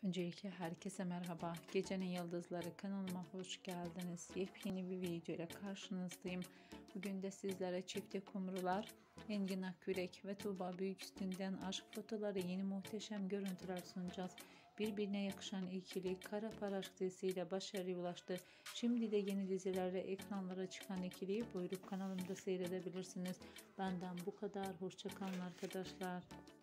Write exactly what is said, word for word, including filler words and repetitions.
Öncelikle herkese merhaba. Gecenin Yıldızları kanalıma hoş geldiniz. Yepyeni bir video ile karşınızdayım. Bugün de sizlere çifte kumrular, Engin Akyürek ve Tuğba Büyüküstün'den aşk fotoları, yeni muhteşem görüntüler sunacağız. Birbirine yakışan ikili Kara Para Aşk dizisiyle başarıya ulaştı. Şimdi de yeni dizilerle ekranlara çıkan ikiliyi buyurup kanalımda seyredebilirsiniz. Benden bu kadar. Hoşça kalın arkadaşlar.